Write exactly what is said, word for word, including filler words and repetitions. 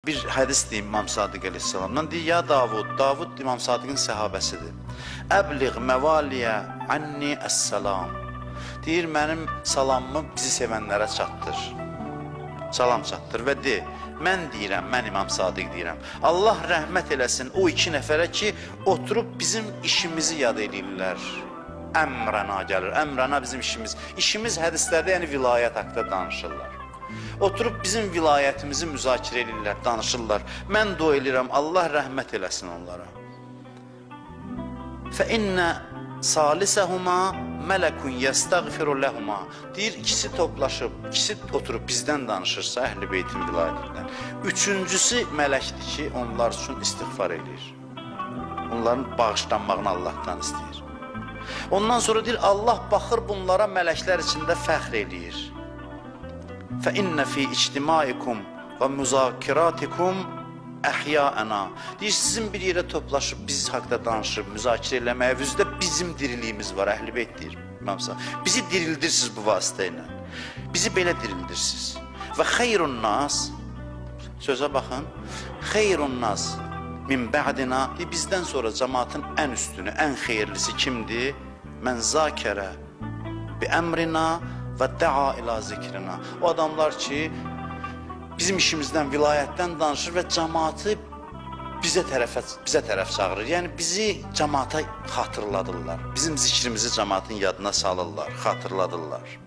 Bir hədis deyim İmam Sadiq əleyhissalamdan. Deyir, ya Davud, Davud İmam Sadiqin səhabəsidir. Əbliğ məvaliyə anni əs-salam. Deyir, mənim salamımı bizi sevənlərə çatdır. Salam çatdır və de, mən deyirəm, mən İmam Sadiq deyirəm. Allah rəhmət eləsin o iki nəfərə ki, oturub bizim işimizi yad edirlər. Əmrana gəlir, əmrana bizim işimiz. İşimiz hədislərdə, yəni vilayət haqqında danışırlar. Oturub bizim vilayətimizi müzakirə edirlər, danışırlar. Mən dua edirəm, Allah rəhmət eləsin onlara. Fə innə salisəhuma mələkun yəstəğfiru ləhuma. Deyir, ikisi toplaşıb, ikisi oturub bizdən danışırsa, Əhl-i Beytin vilayətindən. Üçüncüsü mələkdir ki, onlar üçün istiğfar edir. Onların bağışlanmağını Allahdan istəyir. Ondan sonra deyir, Allah baxır bunlara mələklər içində fəxr edir. فَإِنَّ فِي اِجْتِمَائِكُمْ وَمُزَاكِرَاتِكُمْ əhyâəna. Deyir, sizin bir yerə toplaşıb, biz haqda danışıb, müzakirə eləməyə, üzdə bizim diriliyimiz var, Əhl-i Beyt deyir. Bizi dirildirsiniz bu vasitə ilə. Bizi belə dirildirsiniz. Və xeyrun nas, sözə baxın, xeyrun nas min bə'dina, bizdən sonra cəmaatın ən üstünü, ən xeyirlisi kimdir? Mən zakərə bi əmrina və də'a ilə zikrina. O adamlar ki, bizim işimizdən, vilayətdən danışır və cəmaatı bizə tərəf, bizə tərəf çağırır. Yəni, bizi cəmaata xatırladırlar. Bizim zikrimizi cəmaatın yadına salırlar, xatırladırlar.